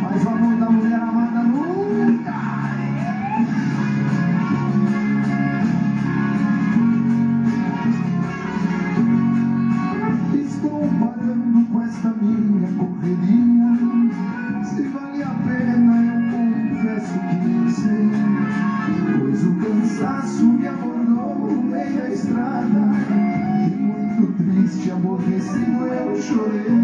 Mas o amor da mulher amada nunca. Estou parando com esta minha correria. Se vale a pena eu confesso que não sei, pois o cansaço me abordou no meio da estrada e muito triste, aborrecido eu chorei.